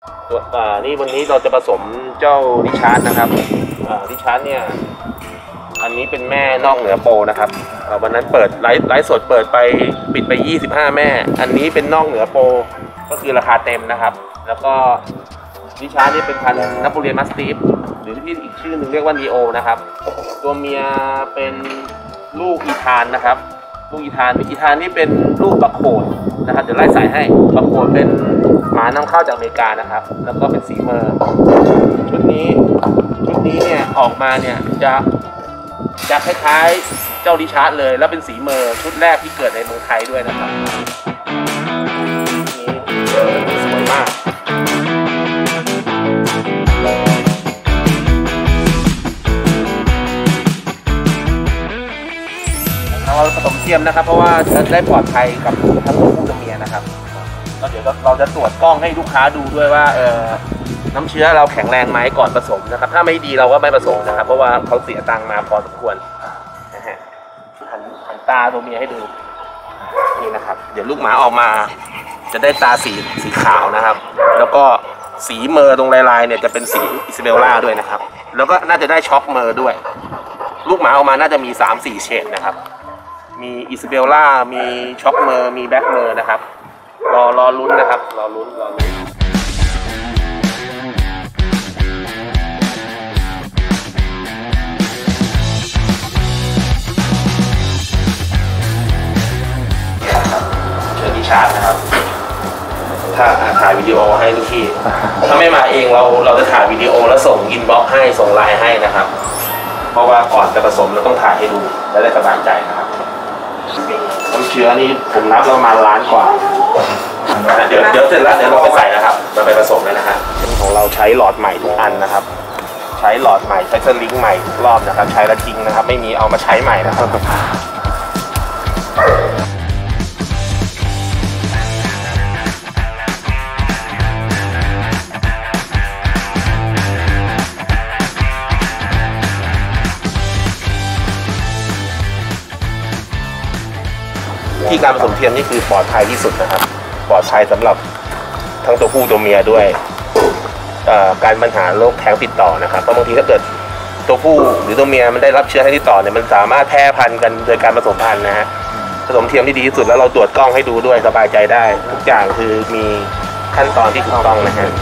ตัวนี่วันนี้เราจะผสมเจ้าริชาร์ดนะครับริชาร์ดเนี่ยอันนี้เป็นแม่นอกเหนือโปรนะครับวันนั้นเปิดไลฟ์สดเปิดไปปิดไป25แม่อันนี้เป็นนอกเหนือโปรก็คือราคาเต็มนะครับแล้วก็ริชาร์ดนี่เป็นพันธุ์นโปเลียนมัสติฟหรือที่อีกชื่อหนึ่งเรียกว่านีโอนะครับตัวเมียเป็นลูกอีธานนะครับลูกอีธานนี่เป็นลูกบักโขดนะครับเดี๋ยวไล่สายให้บักโขดเป็นหมานำเข้าจากอเมริกานะครับแล้วก็เป็นสีเมอร์ชุดนี้เนี่ยออกมาเนี่ยจะคล้ายๆเจ้าริชาร์ดเลยแล้วเป็นสีเมอร์ชุดแรกที่เกิดในเมืองไทยด้วยนะครับนี่สวยมากเราผสมเทียมนะครับเพราะว่าจะได้ปลอดภัยกับทั้งตัวผู้ตัวเมียนะครับแล้วเดี๋ยวเราจะตรวจกล้องให้ลูกค้าดูด้วยว่าน้ำเชื้อเราแข็งแรงไหมก่อนผสมนะครับถ้าไม่ดีเราก็ไม่ผสมนะครับเพราะว่าเขาเสียตังค์มาพอสมควรนะฮะหันตาตัวเมียให้ดูนี่นะครับเดี๋ยวลูกหมาออกมาจะได้ตาสีขาวนะครับแล้วก็สีเมอร์ตรงลายๆเนี่ยจะเป็นสีอิซาเบลล่าด้วยนะครับแล้วก็น่าจะได้ช็อกเมอร์ด้วยลูกหมาออกมาน่าจะมี 3-4 เฉดนะครับมีอิซาเบลล่ามีช็อกเมอร์มีแบ็กเมอร์นะครับรอลุ้นนะครับรอลุ้นเชิญดิชาร์ดนะครับถ้าถ่ายวิดีโอให้ทุกที่ถ้าไม่มาเองเราจะถ่ายวิดีโอแล้วส่งอินบ็อกซ์ให้ส่งไลน์ให้นะครับเพราะว่าก่อนจะผสมเราต้องถ่ายให้ดูจะได้สบายใจนะครับน้ำเชื้อนี่ผมนับประมาณล้านกว่าเดี๋ยวเสร็จแล้วเดี๋ยวเราไปใส่นะครับเราไปผสมเลยนะครับของเราใช้หลอดใหม่ทุกอันนะครับใช้หลอดใหม่ใช้สลิงใหม่ทุกรอบนะครับใช้แล้วทิ้งนะครับไม่มีเอามาใช้ใหม่นะครับที่การผสมเทียมนี่คือปลอดภัยที่สุดนะครับปลอดภัยสำหรับทั้งตัวผู้ตัวเมียด้วยการปัญหาโรคแท้งติดต่อนะครับเพราะบางทีถ้าเกิดตัวผู้หรือตัวเมียมันได้รับเชื้อแท้งติดต่อเนี่ยมันสามารถแพร่พันธุ์กันโดยการผสมพันธุ์นะฮะผสมเทียมที่ดีที่สุดแล้วเราตรวจกล้องให้ดูด้วยสบายใจได้ทุกอย่างคือมีขั้นตอนที่ถูกต้องนะฮะ